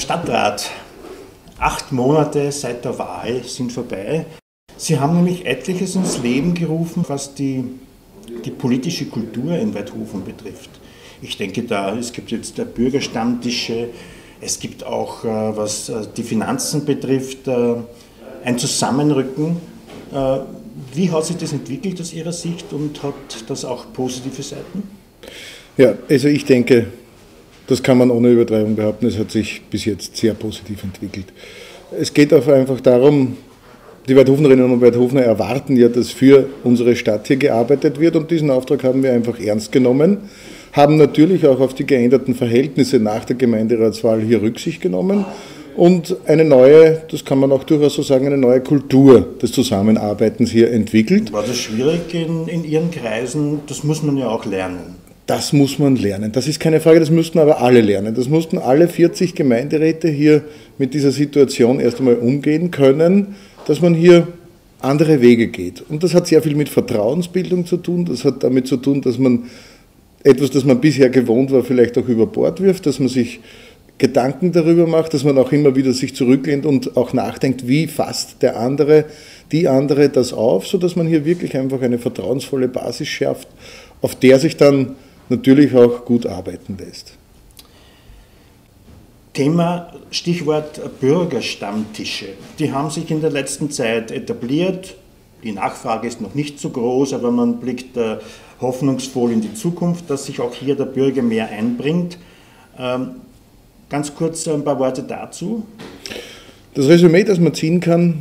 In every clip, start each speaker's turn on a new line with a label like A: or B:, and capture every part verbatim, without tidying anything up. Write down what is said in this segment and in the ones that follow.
A: Stadtrat, acht Monate seit der Wahl sind vorbei. Sie haben nämlich etliches ins Leben gerufen, was die, die politische Kultur in Waidhofen betrifft. Ich denke da, es gibt jetzt der Bürgerstammtische, es gibt auch, was die Finanzen betrifft, ein Zusammenrücken. Wie hat sich das entwickelt aus Ihrer Sicht und hat das auch positive Seiten?
B: Ja, also ich denke, das kann man ohne Übertreibung behaupten, es hat sich bis jetzt sehr positiv entwickelt. Es geht auch einfach darum, die Waidhofenerinnen und Waidhofener erwarten ja, dass für unsere Stadt hier gearbeitet wird und diesen Auftrag haben wir einfach ernst genommen, haben natürlich auch auf die geänderten Verhältnisse nach der Gemeinderatswahl hier Rücksicht genommen und eine neue, das kann man auch durchaus so sagen, eine neue Kultur des Zusammenarbeitens hier entwickelt.
A: War das schwierig in, in Ihren Kreisen? Das muss man ja auch lernen.
B: Das muss man lernen. Das ist keine Frage, das müssten aber alle lernen. Das mussten alle vierzig Gemeinderäte hier mit dieser Situation erst einmal umgehen können, dass man hier andere Wege geht. Und das hat sehr viel mit Vertrauensbildung zu tun. Das hat damit zu tun, dass man etwas, das man bisher gewohnt war, vielleicht auch über Bord wirft, dass man sich Gedanken darüber macht, dass man auch immer wieder sich zurücklehnt und auch nachdenkt, wie fasst der andere, die andere das auf, sodass man hier wirklich einfach eine vertrauensvolle Basis schafft, auf der sich dann natürlich auch gut arbeiten lässt.
A: Thema, Stichwort Bürgerstammtische. Die haben sich in der letzten Zeit etabliert. Die Nachfrage ist noch nicht so groß, aber man blickt äh, hoffnungsvoll in die Zukunft, dass sich auch hier der Bürger mehr einbringt. Ähm, ganz kurz ein paar Worte dazu.
B: Das Resümee, das man ziehen kann,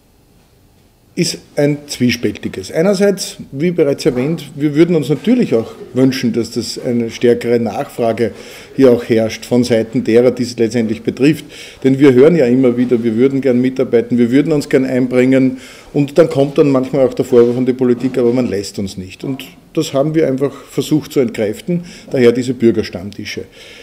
B: ist ein zwiespältiges. Einerseits, wie bereits erwähnt, wir würden uns natürlich auch wünschen, dass das eine stärkere Nachfrage hier auch herrscht von Seiten derer, die es letztendlich betrifft. Denn wir hören ja immer wieder, wir würden gern mitarbeiten, wir würden uns gern einbringen und dann kommt dann manchmal auch der Vorwurf von der Politik, aber man lässt uns nicht. Und das haben wir einfach versucht zu entkräften, daher diese Bürgerstammtische.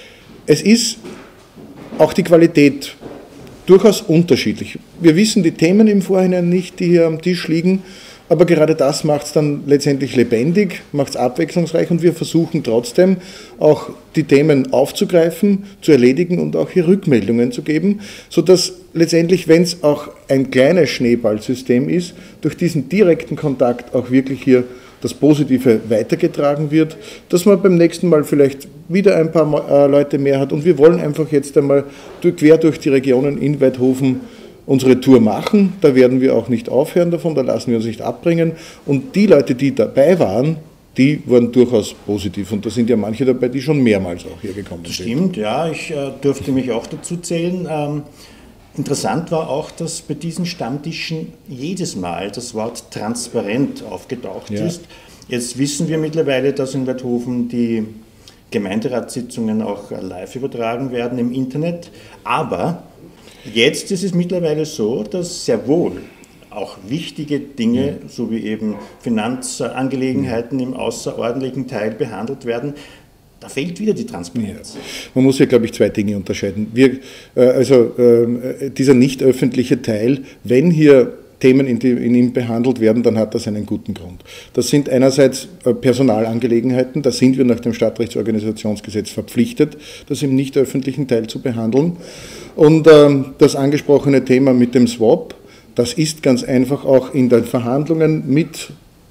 B: Es ist auch die Qualität durchaus unterschiedlich. Wir wissen die Themen im Vorhinein nicht, die hier am Tisch liegen, aber gerade das macht es dann letztendlich lebendig, macht es abwechslungsreich und wir versuchen trotzdem auch die Themen aufzugreifen, zu erledigen und auch hier Rückmeldungen zu geben, sodass letztendlich, wenn es auch ein kleines Schneeballsystem ist, durch diesen direkten Kontakt auch wirklich hier das Positive weitergetragen wird, dass man beim nächsten Mal vielleicht wieder ein paar äh, Leute mehr hat und wir wollen einfach jetzt einmal durch, quer durch die Regionen in Waidhofen unsere Tour machen, da werden wir auch nicht aufhören davon, da lassen wir uns nicht abbringen und die Leute, die dabei waren, die waren durchaus positiv und da sind ja manche dabei, die schon mehrmals auch hier gekommen sind.
A: Das stimmt, ja, ich äh, durfte mich auch dazu zählen. Ähm, interessant war auch, dass bei diesen Stammtischen jedes Mal das Wort transparent aufgetaucht ja. ist. Jetzt wissen wir mittlerweile, dass in Waidhofen die Gemeinderatssitzungen auch live übertragen werden im Internet, aber jetzt ist es mittlerweile so, dass sehr wohl auch wichtige Dinge, so wie eben Finanzangelegenheiten im außerordentlichen Teil behandelt werden. Da fehlt wieder die Transparenz.
B: Ja. Man muss hier, glaube ich, zwei Dinge unterscheiden. Wir, äh, also äh, dieser nicht öffentliche Teil, wenn hier Themen in, die, in ihm behandelt werden, dann hat das einen guten Grund. Das sind einerseits äh, Personalangelegenheiten, da sind wir nach dem Stadtrechtsorganisationsgesetz verpflichtet, das im nicht öffentlichen Teil zu behandeln. Und ähm, das angesprochene Thema mit dem Swap, das ist ganz einfach auch in den Verhandlungen mit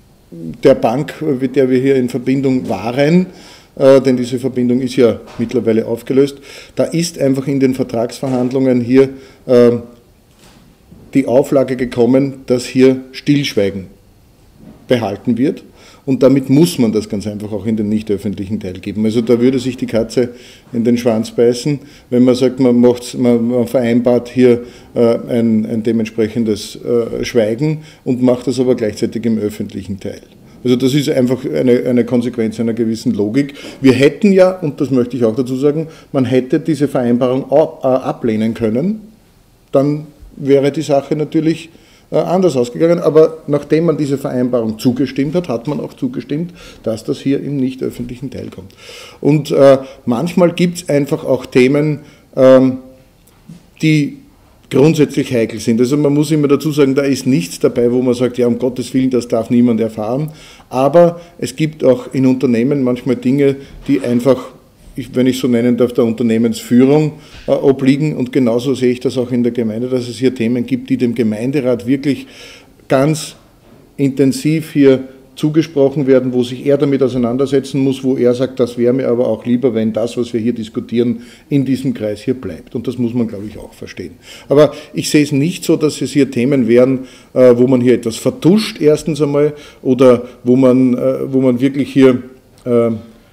B: der Bank, mit der wir hier in Verbindung waren, äh, denn diese Verbindung ist ja mittlerweile aufgelöst, da ist einfach in den Vertragsverhandlungen hier äh, die Auflage gekommen, dass hier Stillschweigen behalten wird und damit muss man das ganz einfach auch in den nicht öffentlichen Teil geben. Also da würde sich die Katze in den Schwanz beißen, wenn man sagt, man, macht, man, man vereinbart hier äh, ein, ein dementsprechendes äh, Schweigen und macht das aber gleichzeitig im öffentlichen Teil. Also das ist einfach eine, eine Konsequenz einer gewissen Logik. Wir hätten ja, und das möchte ich auch dazu sagen, man hätte diese Vereinbarung ab, äh, ablehnen können, dann wäre die Sache natürlich äh, anders ausgegangen, aber nachdem man diese Vereinbarung zugestimmt hat, hat man auch zugestimmt, dass das hier im nicht öffentlichen Teil kommt. Und äh, manchmal gibt es einfach auch Themen, ähm, die grundsätzlich heikel sind. Also man muss immer dazu sagen, da ist nichts dabei, wo man sagt, ja, um Gottes Willen, das darf niemand erfahren, aber es gibt auch in Unternehmen manchmal Dinge, die einfach wenn ich so nennen darf, der Unternehmensführung äh, obliegen. Und genauso sehe ich das auch in der Gemeinde, dass es hier Themen gibt, die dem Gemeinderat wirklich ganz intensiv hier zugesprochen werden, wo sich er damit auseinandersetzen muss, wo er sagt, das wäre mir aber auch lieber, wenn das, was wir hier diskutieren, in diesem Kreis hier bleibt. Und das muss man, glaube ich, auch verstehen. Aber ich sehe es nicht so, dass es hier Themen wären, wo man hier etwas vertuscht, erstens einmal, oder wo man, wo man wirklich hier äh,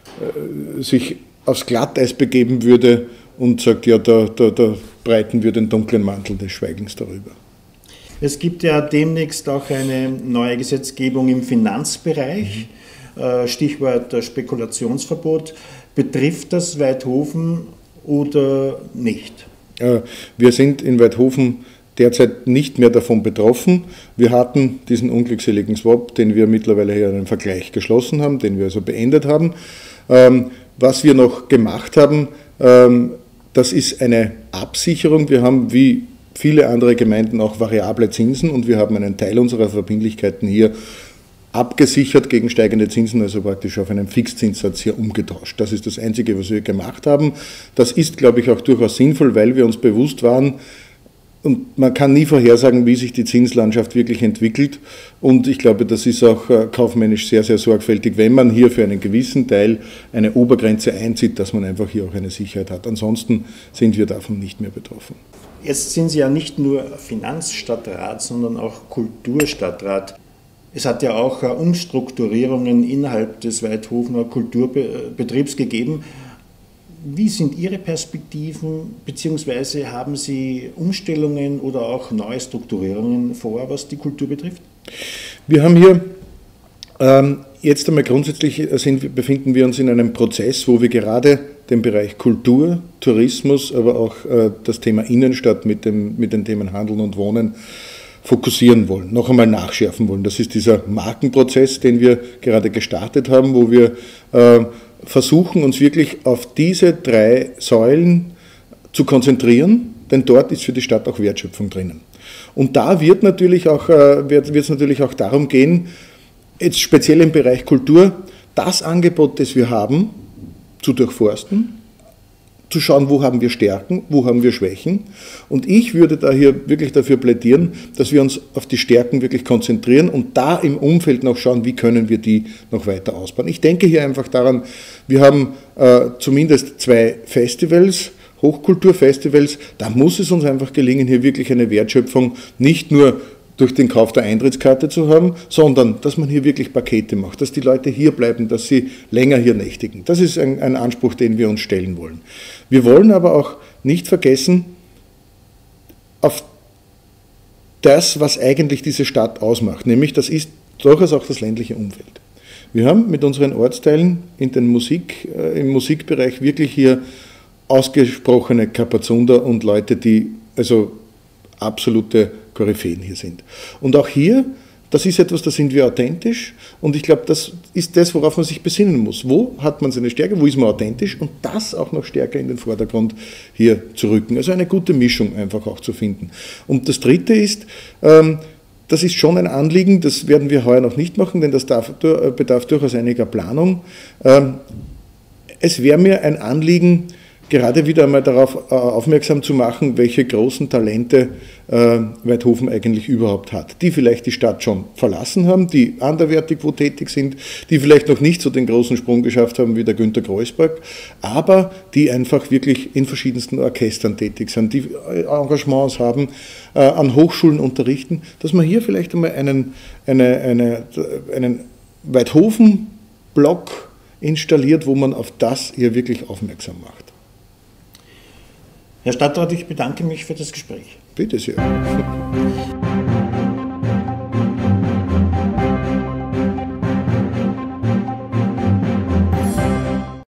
B: sich aufs Glatteis begeben würde und sagt, ja, da, da, da breiten wir den dunklen Mantel des Schweigens darüber.
A: Es gibt ja demnächst auch eine neue Gesetzgebung im Finanzbereich, mhm. Stichwort Spekulationsverbot. Betrifft das Weidhofen oder nicht?
B: Wir sind in Weidhofen derzeit nicht mehr davon betroffen. Wir hatten diesen unglückseligen Swap, den wir mittlerweile hier einen Vergleich geschlossen haben, den wir also beendet haben. Was wir noch gemacht haben, das ist eine Absicherung. Wir haben wie viele andere Gemeinden auch variable Zinsen und wir haben einen Teil unserer Verbindlichkeiten hier abgesichert gegen steigende Zinsen, also praktisch auf einen Fixzinssatz hier umgetauscht. Das ist das Einzige, was wir gemacht haben. Das ist, glaube ich, auch durchaus sinnvoll, weil wir uns bewusst waren, und man kann nie vorhersagen, wie sich die Zinslandschaft wirklich entwickelt. Und ich glaube, das ist auch kaufmännisch sehr, sehr sorgfältig, wenn man hier für einen gewissen Teil eine Obergrenze einzieht, dass man einfach hier auch eine Sicherheit hat. Ansonsten sind wir davon nicht mehr betroffen.
A: Jetzt sind Sie ja nicht nur Finanzstadtrat, sondern auch Kulturstadtrat. Es hat ja auch Umstrukturierungen innerhalb des Weidhofener Kulturbetriebs gegeben. Wie sind Ihre Perspektiven, beziehungsweise haben Sie Umstellungen oder auch neue Strukturierungen vor, was die Kultur betrifft?
B: Wir haben hier ähm, jetzt einmal grundsätzlich sind, befinden wir uns in einem Prozess, wo wir gerade den Bereich Kultur, Tourismus, aber auch äh, das Thema Innenstadt mit, dem, mit den Themen Handeln und Wohnen fokussieren wollen, noch einmal nachschärfen wollen. Das ist dieser Markenprozess, den wir gerade gestartet haben, wo wir äh, versuchen, uns wirklich auf diese drei Säulen zu konzentrieren, denn dort ist für die Stadt auch Wertschöpfung drinnen. Und da wird natürlich auch, äh, wird es natürlich auch darum gehen, jetzt speziell im Bereich Kultur, das Angebot, das wir haben, zu durchforsten, zu schauen, wo haben wir Stärken, wo haben wir Schwächen. Und ich würde da hier wirklich dafür plädieren, dass wir uns auf die Stärken wirklich konzentrieren und da im Umfeld noch schauen, wie können wir die noch weiter ausbauen. Ich denke hier einfach daran, wir haben äh, zumindest zwei Festivals, Hochkulturfestivals, da muss es uns einfach gelingen, hier wirklich eine Wertschöpfung nicht nur durch den Kauf der Eintrittskarte zu haben, sondern dass man hier wirklich Pakete macht, dass die Leute hier bleiben, dass sie länger hier nächtigen. Das ist ein, ein Anspruch, den wir uns stellen wollen. Wir wollen aber auch nicht vergessen, auf das, was eigentlich diese Stadt ausmacht, nämlich das ist durchaus auch das ländliche Umfeld. Wir haben mit unseren Ortsteilen in den Musik, äh, im Musikbereich wirklich hier ausgesprochene Kapazunder und Leute, die also absolute Koryphäen hier sind. Und auch hier, das ist etwas, da sind wir authentisch und ich glaube, das ist das, worauf man sich besinnen muss. Wo hat man seine Stärke, wo ist man authentisch und das auch noch stärker in den Vordergrund hier zu rücken. Also eine gute Mischung einfach auch zu finden. Und das Dritte ist, ähm, das ist schon ein Anliegen, das werden wir heuer noch nicht machen, denn das darf, bedarf durchaus einiger Planung. Ähm, es wäre mir ein Anliegen, gerade wieder einmal darauf äh, aufmerksam zu machen, welche großen Talente äh, Weidhofen eigentlich überhaupt hat, die vielleicht die Stadt schon verlassen haben, die anderweitig wo tätig sind, die vielleicht noch nicht so den großen Sprung geschafft haben wie der Günter Kreuzberg, aber die einfach wirklich in verschiedensten Orchestern tätig sind, die Engagements haben, äh, an Hochschulen unterrichten, dass man hier vielleicht einmal einen, eine, eine, einen Weidhofen-Block installiert, wo man auf das hier wirklich aufmerksam macht.
A: Herr Stadtrat, ich bedanke mich für das Gespräch.
B: Bitte sehr.